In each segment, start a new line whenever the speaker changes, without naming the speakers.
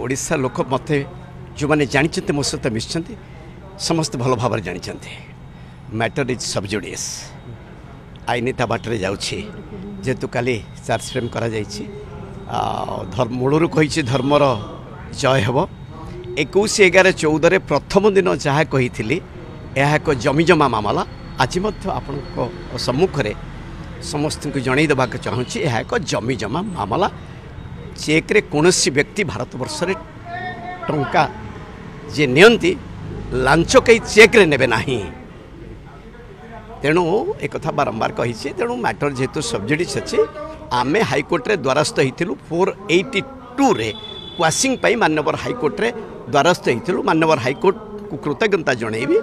ओडिशा लोक मत जो मैंने जानते मो सहित मिशन समस्त भल भाव जानते मैटर इज सबजुडियस आईनीता बाटर जाऊँगी जेहेतु काली चार्ज फ्रेम कर मूलर कही धर्मर जय हम 21/11/14 प्रथम दिन जहाँ कही यह एक जमीजमा मामला आज आपण सम्मुख में समस्त को जनईदेवा चाहूँगी यह एक जमीजमा मामला चेक रे कौन व्यक्ति भारत वर्ष रे टंका जे नियंती लांच कई चेक रे नेबे नाही तेणु एक कथा बारंबार कही तेणु मैटर जेहेतु सब्जुडिस अच्छे आमे हाईकोर्ट रे द्वारस्थ होइथिलु 482 रे क्वासिंग पाई माननीय हाईकोर्ट रे द्वारस्थ होइथिलु माननीय हाईकोर्ट को कृतज्ञता जनइबी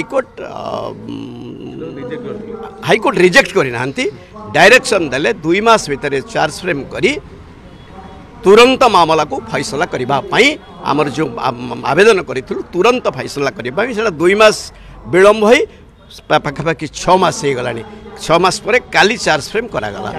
हाईकोर्ट रिजेक्ट करना डायरेक्शन देले 2 मास भितर चार्ज फ्रेम करी तुरंत मामला को फैसला करने आमर जो आवेदन करूँ तुरंत फैसला करने से 2 मास विलम्ब हो पाखापाखि 6 मास हो गला 6 मास पर काली चार्ज फ्रेम करागला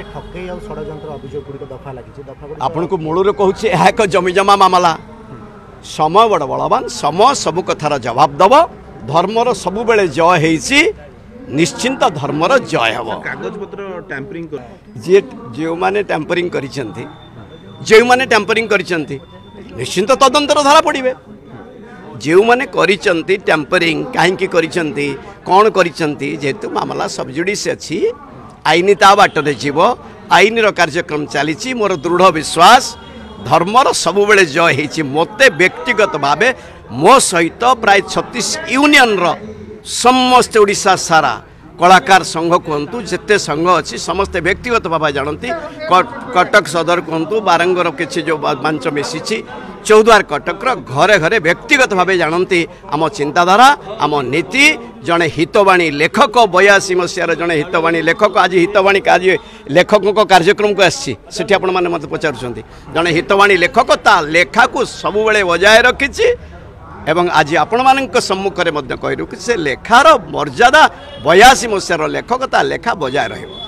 आपण को मूलर कहूँ यह एक जमीजमा मामला समय बड़ बलवान समय सब कथार जवाब दब धर्मर सब बेले जय होइछि निश्चिंत धर्मर जय हम
कागज पत्र टैंपरिंग
जे जो माने टैंपरिंग करिसेंती जो मैंने टैंपरिंग करिसेंती निश्चिंत तदंतर धारा पड़े जो मैंने करिसेंती टैंपरिंग कहीं करिसेंती कौन करिसेंती जेहेतु मामला सबजुडिस अच्छी आईनीता बाटर जीव आईन कार्यक्रम चली मोर दृढ़ विश्वास धर्मर सब बेले जय होइछि मते व्यक्तिगत भावे मो सहित प्राय 36 यूनियन समस्त ओडिशा सारा कलाकार संघ कहतु जिते संघ अच्छी समस्ते व्यक्तिगत भाव जानती कटक सदर कहतु बारंगर किसी जो मंच मिसी चौद्वार कटकर घरे घरे व्यक्तिगत भाव जानती आम चिंताधारा आम नीति जड़े हितवाणी लेखक 82 मसीहार जड़े हितवाणी लेखक आज हितवाणी कार्य लेखकों कार्यक्रम को आसी मत पचारुंट जड़े हितवाणी लेखक ता लेखा को सब बेले बजाय रखी एवं आज आपण मानक सम्मुख में कही से लेखार मर्यादा 82 मसीहार लेखक ता लेखा बजाय रहिबो।